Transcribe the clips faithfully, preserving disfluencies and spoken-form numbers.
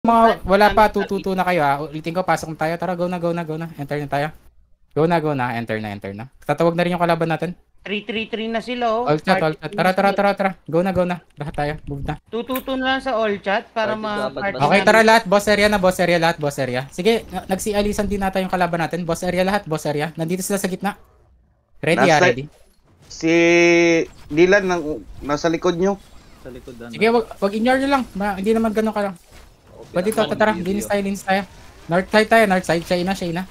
Mga wala pa, two two two na kayo ha. Ulitin ko, pasok na tayo. Tara, go na, go na, go na. Enter na tayo. Go na, go na. Enter na, enter na. Tatawag na rin yung kalaban natin. three three three na sila oh. All chat, all chat. Tara, tara, tara, tara. Go na, go na. Lahat tayo. Move na. two two two na lang sa all chat para ma Okay, tara lahat. Boss area na, boss area lahat, boss area. Sige, nagsi-alisan din nata yung kalaban natin. Boss area lahat, boss area. Nandito sila sa gitna. Ready ah, Nasa- ready. Si Dylan nang nasa likod nyo. Sa likod na. Sige, wag, wag ignore nyo lang. Ma, hindi naman ganun ka lang. Pwede dito, tara. Linis tayo, linis tayo. North side tayo, north side. Shayna, Shayna.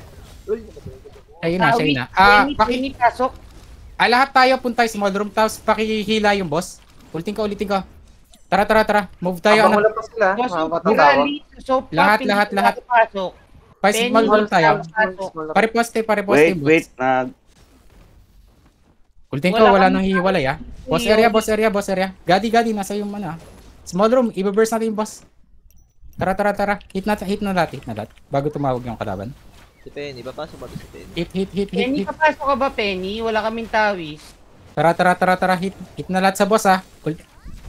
Shayna, Shayna. Ah, paki... pasok. Ah, lahat tayo punta sa small room, tapos pakihila yung boss. Ulitin ko, ulitin ko. Tara, tara, tara. Move tayo. Habang Ano? wala pa sila, Boss, mga matatawa. so, Lahat, lahat, lahat. Pasok. Pa small room tayo. Pare-poste, pare-poste. Wait, boss. wait. Nag... Ulitin ko, Wala wala kang- nang hihiwalay ah. Boss area, boss area, boss area. Gadi, gadi, nasa yung ano ah. Small room, i-burst natin yung boss. Tara, tara, tara. Hit na, hit na lahat, hit na lahat. Bago tumawag yung kalaban. Si Penny, papasok ba ito si Penny? Hit, hit, hit, hit, Penny, hit. papasok ka ba, Penny? Wala kaming tawis. Tara, tara, tara, tara. Hit, hit na lahat sa boss ah. Ul-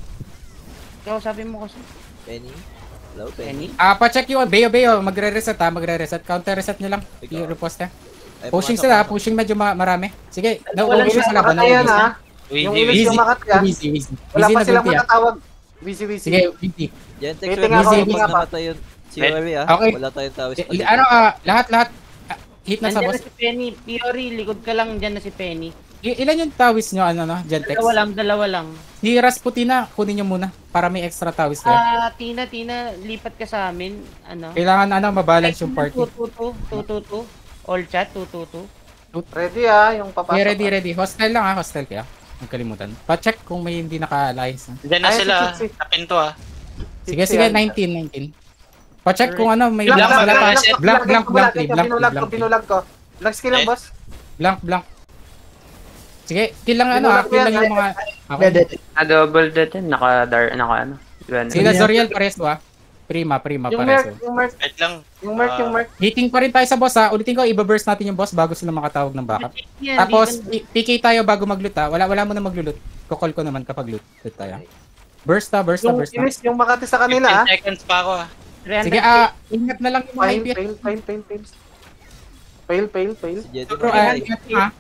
Ikaw sabi mo kasi. Penny? Hello, Penny? Penny? Ah, pa-check yung Beo, Beo. Magre-reset ah, magre-reset. Counter reset nyo lang. Ikaw. I-repost eh. Ay, Pushing pumasok, sila, pumasok. pushing medyo ma- marami. Sige, Walang nauubos sa laban. Ayan nauubos. ha. Yung ilis yung makat ka. Easy, easy. Wala Easy pa na silang gulti ah. matatawag. Busy, busy. Sige, easy. Gentex, Waiting wala ako, tayong waiting pag ako. namatay yun. Si Ori ah. Okay. Wala tayong tawis Eh, pa dito. Ano ah, lahat, lahat. ah, Hit na sa Nandiyan boss. na si Penny. Fiori, likod ka lang dyan na si Penny. I- ilan yung tawis nyo, ano no, Gentex? Dalawa lang, dalawa lang. Si Rasputina, kunin nyo muna para may extra tawis kayo. Ah, Tina, Tina, lipat ka sa amin. Ano? Kailangan ano, mabalance yung party. two two two, two two two. All chat, two two two. Ready ha, yung papasok. Okay, ready, ha. ready. Hostile lang ah, hostile kaya. Huwag kalimutan. Pa-check kung may hindi naka-alliance. Diyan na Ay, sila, si- si- sa pinto ah. Sige, sige, nineteen, nineteen. Pa-check kung ano, may Blank, blank blank, wala pa. blank, Blank, blank, blank, blank, blank, blank, blank, Pinulag ko, blank, pinulag ko. Black skill lang, Eh? boss. blank, blank. Sige, kill lang ano ah, kill lang yung mga... Okay. Na double dead yan, naka dar naka ano. Sila Zoriel pareso ah. Prima, prima Yung merc, pareso. yung merc, Wait lang. yung merc, yung merc. Hitting pa rin tayo sa boss ha. Ulitin ko, i-burst natin yung boss bago sila makatawag ng backup. Yan, Tapos, di P- PK tayo bago mag-loot ha. Wala, wala mo na mag-loot. Kukol ko naman kapag loot. Loot tayo. Burst na, burst na, Yung burst na. ilis, yung makati sa kanila ha. fifteen seconds pa ako ah. ba- Sige ah, ingat na lang yung mga Fail, I P. fail, fail, fail, fail. Fail, fail, fail. Si Jetty Bro, na ah, patay. ingat ha.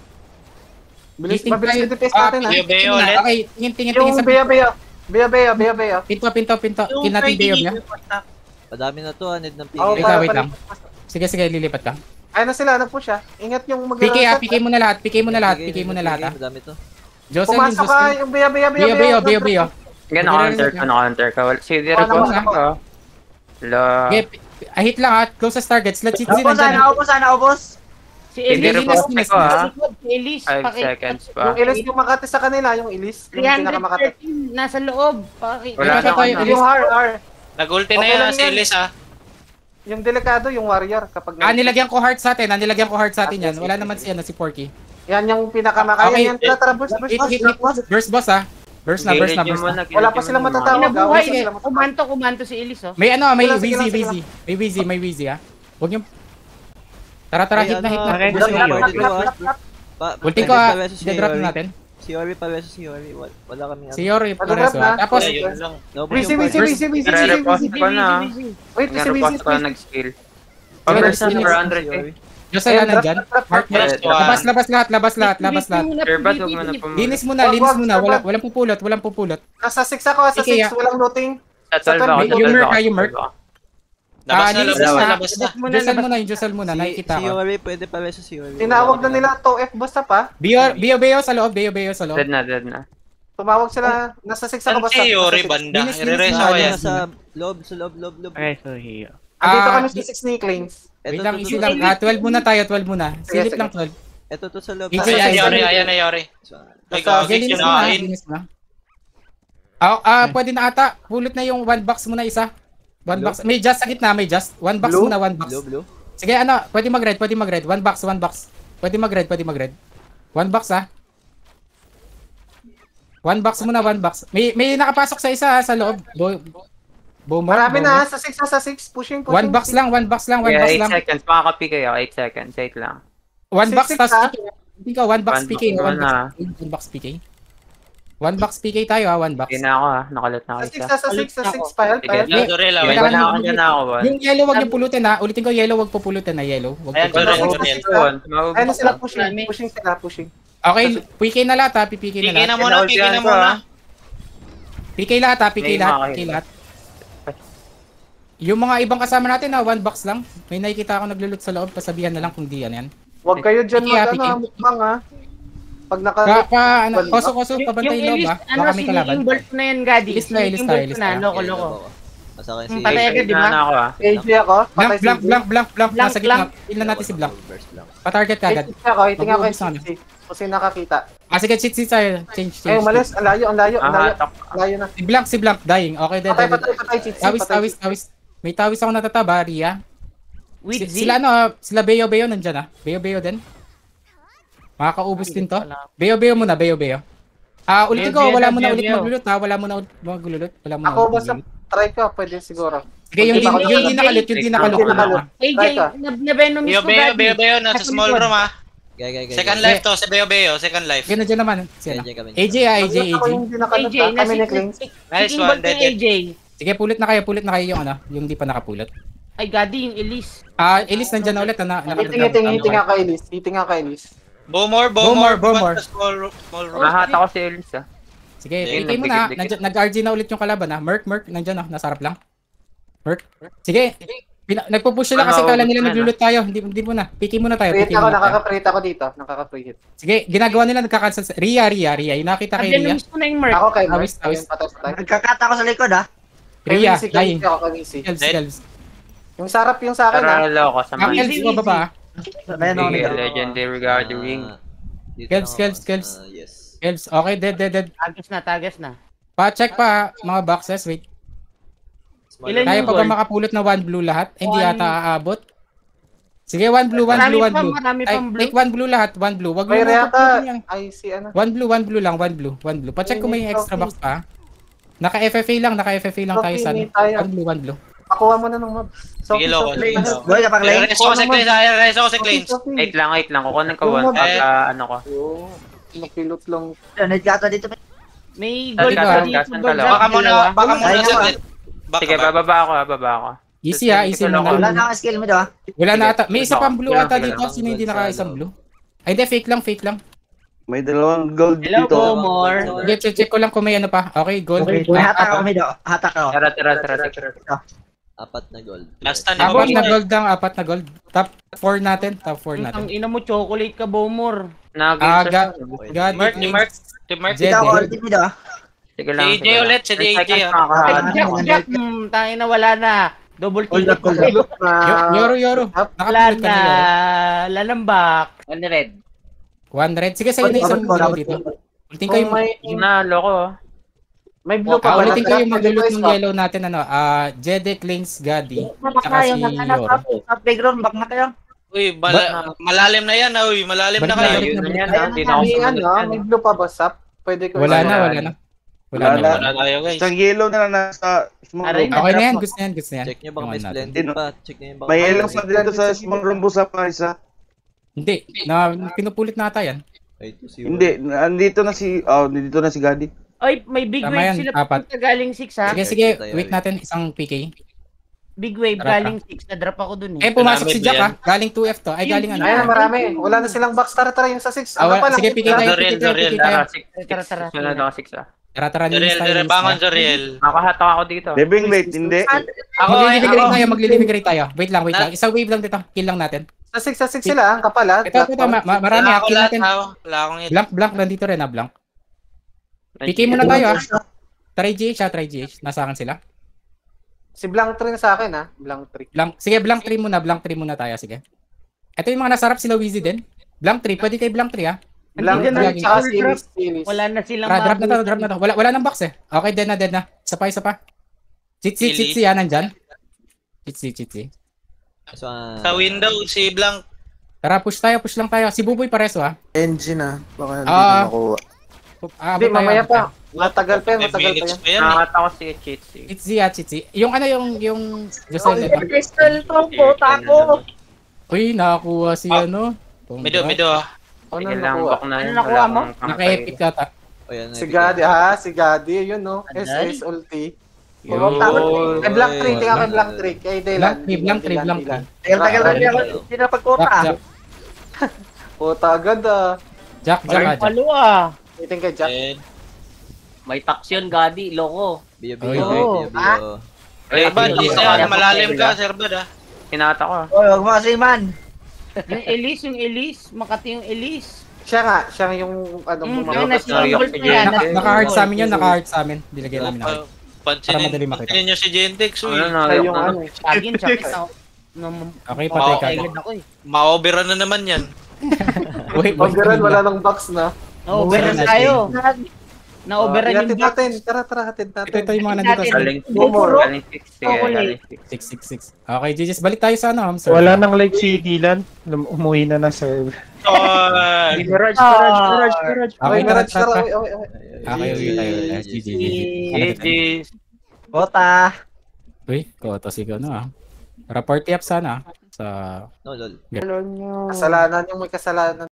Bilis, Hitting mabilis tayo. yung test Ah, natin ha. Beo, Beo Tingin na. ulit. Okay, tingin, tingin, tingin Yung sa Bea, Bea. Bea, Bea, Bea, Bea. pinto, pinto, pinto. Kill natin yung Beo niya. Madami na to ah, need ng Oo, Wait pigil. lang, para- wait para- lang. Sige, sige, lilipat ka. Ayun na sila, nag-push ha. Ingat yung mag- P K ah, P K mo na lahat, P K mo na lahat, P K mo na lahat ah. Madami to. Jocelyn, Pumasok ka, Jocelyn. yung Bea, Bea, Bea, Beo, Beo, Beo, Beo. Sige, naka-counter ka, naka-counter ka. Wala- Sige, Wala report naman na ko. Wala. Okay, ah, hit lang ha. Closest targets. Let's hit Ubos, sila dyan. sana, ubos, sana, ubos. Si Hindi Elise, report Elise, ko ah. si Elise, Five paki- seconds pa. Yung ilis, yung makati sa kanila, yung ilis. Yung pinakamakati. three thirteen, nasa loob. Paki- Wala Ito na tayo, ako. Yung R, R. Nag-ulti na Okay yan lang si yan. Liz ah. Yung delikado, yung warrior. Kapag Ah, nilagyan ko heart sa atin. Ah, nilagyan ko heart sa atin yan. Wala naman si, ano, si Porky. Yan yung pinakamakaya. Okay. Yan, tara, tara, burst, burst, Hit, hit, hit. burst. Burst boss ah. Burst na, burst na, burst na. Wala pa silang matatawag. Kinabuhay, Sige. kumanto, kumanto si Elise oh. May ano, may Sige lang, sige Wheezy, lang, sige Wheezy. May Wheezy, may Wheezy ah. Huwag yung... Tara, tara, Ay, hit na, hit na. ano, Burst Bea, na. Bea, Bea, ah. Pa- Ulti ko pa- ah. pa- versus si I-drop Ori. na natin. Si Ori pa versus si Ori. Wala, wala kaming Si Yori, Pag-drop pareso na. ah. Tapos, Wala, yun lang. No, Busy, yung busy, first- busy, busy, busy, Nare-repost busy. ko na. Wait, busy, busy, Nare-repost ko na busy. nag-skill. Sige, Pag-verse na sige, for sige. one hundred Si K. Ori. Diyos Eh, na drop, nandyan. drop, drop, Heart drop. niya. First one. Labas, labas lahat, labas lahat, labas lahat. Sure ba, huwag mo na pumunta. Linis muna, Wag, linis wag, muna. wag. Wala, walang pupulot, walang pupulot. Nasa six ako, sa Sige, six. ah. Walang looting. Sa twelve ako, Yung sa twelve merc, ako. yung merc. Labas Ah, na, linis labas na, na. labas na. Josel muna, yung Josel muna. Si, Nakikita si ko. Ori, pwede pa versus si Ori. Tinawag na nila to F basta pa. Bio, Bio, Bio sa loob, Bio, Bio sa loob. Dead na, dead na. Tumawag sila. Nasa six ako Saan basta. si Yori Nasa six. banda? Linis, linis I-rereso na, ko Ano yan. nasa loob, sa loob, loob, loob. Okay, so here. Andito Ah, kami sa six ni Claims. Wait Ito, lang, to, easy to, lang. to. Ah, twelve muna tayo, twelve muna. Sige, Silip sige. lang twelve. Ito to sa loob. Easy, Ayan ay, na Yori, ay, ayan na Yori. Ay, Sige, gagawin linis yun muna, na. linis muna. Ah, ah, pwede na ata. Pulot na yung one box muna isa. One Blue? box. May just sa gitna, may just. One box Blue? muna, one box. Blue, blue. Sige, ano, pwede mag-red, pwede mag-red. One box, one box. Pwede mag-red, pwede mag-red. One box ah. One box muna, one box. May may nakapasok sa isa ah, sa loob. Bo Boomer. Marami Boomer. na. Sa six na sa six. Pushing, pushing. One box lang, one box lang, one Yeah, box eight lang. seconds. Makaka-P kayo, eight seconds. eight lang. One Six, box six, tas ah. P K. Hindi ka one box One P K, box one muna. box. One box P K. One box P K tayo ha, one box. Hindi na ako ha. Nakalat na ako Sa six, isa. sa six, sa six, pile, Sige. pile. Yan, Zorel, ah. Sige, Wait wala lang. na ako dyan na ako. Juan. Yung yellow wag niyo pulutin ha. Ulitin ko, yellow wag po pulutin na yellow. Wag Ayan, po Zorel, pulutin. Six, Zorel. six, six, Juan, mabubuk Ayun na sila ka. pushing, Marami. pushing sila, pushing. Okay, P K na lahat ha, P K na Piki na lahat. muna, piki na muna. P K lahat ha, P K May lahat, mga P K kayo. lahat. Yung mga ibang kasama natin ha, one box lang. May nakikita ako naglulot sa loob, pasabihan na lang kung di yan yan. Huwag kayo dyan Piki, ah, mag, ano, piki. mukbang ha. Pag naka... Pa, pa, ano, One koso, koso, pabantay Yung loob Elise, ha. ano, Baka may kalaban. siniging bolt na yan, Gadi. Elise na, Elise Siniging tayo, bolt Elise na, tayo. loko, loko. Nasa akin si... Hmm, patay agad, di ba? Na na ako ha. A J ako, Blank, patay si blank, A J. blank, blank, blank, Blank, nasa gitna. blank. Tingnan natin si Blank. Burst lang. Pa-target ka agad. Cheat ako, iting ako Mag-uubos na yung C C. Kasi nakakita. Ah, sige, cheat, cheat tayo. Change, change. Eh, umalis, ang layo, ang layo, ang Ah, layo. hatak. Ang layo na. Si Blank, si Blank, dying. Okay, dead, Patay, dead, patay, dead. patay, cheat, Tawis, patay. tawis, tawis. May tawis ako natataba, Ria. With Si- Z. Sila ano, ah, sila Beo Beo nandyan ah. Beo Beo din. Makakaubos din to. Beo Beo muna, Beo Beo. Ah, ulitin ko, Beo, Beo wala daw, mo na Beo, ulit Beo. maglulot ha. Wala mo na ulit maglulot. Wala mo na Ako ulit basta maglulot. try ko, pwede siguro. Sige, yung Hindi di pa ako yung di nakakalot. nakalot, yung di nakalot. Hindi nakalot. A J, Try ka. nab- nabenom Beo, mismo, Beo, Gadi. Beo, Beo, nasa Nasa small likod. room ah. Gay, gay, gay. Second gay. life to, si Beo Beo, second life. Sige, nandiyan naman. Sino? A J kami. A J ah, A J, A Ako J. yung hindi A nakalot J, ah. Kami ni nasa Clings. Nice Siniging one, bolt na dead, A J. Sige, pulit na kayo, pulit na kayo yung ano, yung di pa nakapulot. Ay, Gadi, yung Elise. Ah, Elise nandyan na ulit. Na, na, Hiting, hiting, hiting nga kay Elise. Hiting nga kay Elise. Bowmore, Bowmore, Bowmore, Bowmore. Bowmore. Small room, small room. Nahata ko si Elise ah. Sige, Sige, P K mo na. dikit-dikit. Nandyan- Nag-R G na ulit yung kalaban ha. Merc, Merc, nandyan ah. Nasa harap lang. Merc. Sige. Pina- Nagpo-push sila kasi Ano, kala nila ubus na, naglulot tayo. Hindi, hindi muna. P K muna tayo. P Pre-hit K ako, muna tayo. nakaka-pre-hit ako dito. Nakaka-pre hit. Sige, ginagawa nila nagka-cancel. sa- Ria, Ria, Ria. Yung nakita kay Nabenom Ria. mismo na yung Merc. Ako kay Mark. Tawis, tawis. Ayun, patay, patay. Nagkakata ko sa likod ah. Kay Ria, Wincy, kay dying. Wincy ako, kay Wincy. Kelvs, Dead. Kelvs. Yung sarap yung sa akin ah. Tara loko sa Ah, mga. Kelvs, mo ba ba? Ayan ako Sige, nila. legendary gathering. Ah, dito Kelps, na ako. Kelps, Kelps. Ah, yes. Kelvs, okay, dead, dead, dead. Tagas na, tagas na. Pa-check pa mga boxes. Wait. Small Ilan room. Kaya yung pa ba gold? makapulot na one blue lahat? Eh, Hindi One- yata aabot. Sige, one blue, one Marami blue, one pa, blue. marami Ay, pang blue. take one blue lahat, one blue. Wag mo May na reata. tututin yan. Ay, si ano. One blue, one blue lang, one blue, one blue. Pa-check kung may extra box pa. Naka-F F A lang, naka-F F A lang tayo sa ano. Trophy tayo. One blue, one blue. Pakuha mo na ng mob. Sige, loko. Cleans. Goy, kapag lane. Reso ko si Cleans, ah, reso ko si Cleans. Wait lang, wait lang. Kukunin ko Yung one mga- pag Eh. ah, ano ko. Nakilot lang. Nagkata dito. May Dati gold ka, pa dito, gasan gold ka lang. drop, Baka muna, dalawa. baka muna Ayaw, sa ah. Baka Sige, ba? bababa ako ha, baba ako. Easy ha, easy mo Wala na. na ang skill mo daw. Wala na ata. May isa Wala. pang blue Wala. ata Wala. dito. Sino hindi Wala. naka-isang blue? Ay, di, fake lang, fake lang. May dalawang gold Hello, dito. Bowmore. Sige, check, check ko lang kung may ano pa. Okay, gold. May hatak ako, may daw. Hatak ako. Tara, tara, tara. tara. Apat na gold. Last time, Apat na Bowmore. gold lang, apat na gold. Top four natin, top four Ang natin. ina mo, chocolate ka, Bowmore. Nag-game Ah, siya. ga- God, Mark, ni Mark. Si Mark. Jed, Ikaw, eh. ultimate mo daw. Sige Si lang. A J sige lang. ulit, si Ten A J, seconds ah. na ako, Ay, ha. Jack, Jack, hmm, tayo na wala na. Double Hold ticket. up, hold up. Nakilot na. Yo- Yoro, Yoro. Wala Nakapulot ka na. na Yoro. Lalambak. One red. One red. Sige, sa'yo na isang blue dito. Ulitin ko Kung yung... may, Na, loko. may blue Ah, pa ba? ulitin ko yung maglulot Pwede ng swap. yellow natin, ano. Ah, Jede, Klings, Gadi. Baka Tsaka kayo, si naghanap Yoro. ako. Sa playground, bak na kayo. Uy, bala- malalim na yan, ah, uy. Malalim na Balik kayo. na, Yun na yan, ha. Ayun Hindi na, na ako May sumunod ano, yan. may blue pa ba, Sap? Pwede ko. Wala Wala na, na. wala na. Wala Wala na. Wala tayo, guys. Isang yellow na lang nasa small Aray, room. Okay na yan, gusto na yan, gusto na yan. Check nyo baka Yung may ano natin. splendid pa. Check nyo yung baka May may yellow splendid. pa dito sa small room busa pa isa. Hindi, na pinupulit na ata yan. Ay, ito si Hindi, andito na si, oh, dito na si Gadi. Ay, may big Tama wave yan, sila apat. punta galing six ha. Sige, sige, wait natin, isang P K. Big wave Tara, galing six. Na-drop ako dun Eh, eh. pumasok si Marami Jack ba ha. Galing two F to. Ay, galing ano. Ayan, marami. Wala na silang box. Tara, tara, yung sa six. Ah, Ano wala- pa lang? sige, pigay tayo, Dorel, pigay tayo, Dorel. pigay tayo. Tara, six. Tara, tara. Sunod ako, six ah. Tara, tara, linis Zoriel, tayo, Zoriel, linis bangon, tayo. Zoriel. Makahatak ako dito. Living rate, hindi. Ako, ay, Magliliving ako. rate tayo, magliliving rate tayo. Wait lang, wait lang. Isang wave lang dito. Kill lang natin. Sa six, sa six sila. Ang kapal ah. Ito, ito, ito, ma- ma- marami Wala ha. ako Kill lahat, natin. ha. Wala akong hit. Blank, blank, nandito rin ha, blank. P K muna tayo ha. Try G H ha, try G H. Nasa akin sila. Si Blank three na sa akin ah. Blank three. Blank, sige, blank three muna, blank three muna tayo, sige. Ito yung mga nasarap sila Wheezy din. Blank three, pwede kay blank three ha. Blank Andito na, three, tsaka full si drop. Elise, si Elise. Wala na silang Tara, drop na to, mabuti. drop na to. Wala, wala nang box eh. Okay, dead na, dead na. Isa pa, isa pa. Cheat, cheat, cheat, siya nandyan. Cheat, cheat, cheat, cheat. So, ah, Sa window, si Blanc. Tara, push tayo, push lang tayo. Si Buboy pareso ha. Engine ah. Baka hindi Ah. na makuha. Ah, Hindi, abot tayo, mamaya abot tayo. pa. Matagal pa yan, Five matagal pa minutes yan. pa yan. eh. Nakahatak ako si cheat. Cheat siya, cheat siya. Yung ano yung, yung Josel dito. Crystal to, puta ko. Uy, nakakuha si Ah. ano. Mido, mido, ah. Ano Sige lang, nakuha? bak na Ano yun. nakuha Wala mo? akong pang- Naka-epic ata. O yan, Si Gadi, ha? Si Gadi, yun, no? S Aday. S ulti. Yo. Pumunta ako. Kay Blank Oy, Tree, tingnan kay wala. Blank Tree. Kay Dylan. Blank Tree, Blank Tree, Dylan, Blank Dylan. Tagal-tagal na hindi ako hindi na pagkota. Jack, ah. Jack. Puta, agad ah. Jack, Jack, Ay, ah, Jack. palo ah. Iting kay Jack. Eh, May tax yun, Gadi. Loko. Biyo, Oy, biyo, oy. biyo, biyo. Sir Bad, Hindi, isa, hindi. malalim ka, Sir Bad ah. Hinata ko ah. Oy, huwag mo kasi man. Yung Elise, yung Elise. Makati yung Elise. Siya nga, siya yung ano Mm, bumaba. yun, nasa Sorry, symbol ako na yan. Naka, nasa naka-hard sa symbol. amin yun, naka-hard sa amin. Dilagyan namin na hard. Pa- Pansinin, Para madali makita. pansinin nyo si Gentex, uy. Ano na, Siya ayok yung na. ano. Lagi yun, sakit na. na- Okay, patay ka. Agad ako eh. Ma-overrun na naman yan. Wait, wait. Pagkaran, wala nang box na. Na-overrun Wala tayo. Ah, Na-overrun yung hatid box. natin. Tara, tara, hatid Ito, natin. ito yung mga nandito. sa- Galing Bumuro. galing six. Sige, galing six. six six six. Okay, G Gs, balik tayo sa ano, Hamster. Wala nang like si Dylan. Lum- Umuwi na na serve. Oy! Garage, Ah. garage, garage, garage. Okay, Okay, tara, Mirage, tara, tara. tara. Okay, okay, okay. Okay, uwi tayo. Eh, G G, G G. Ano G G's. Kota. Uy, koto si ano ah. Para party up sana ah. Sa No, lol. Kasalanan yung may kasalanan.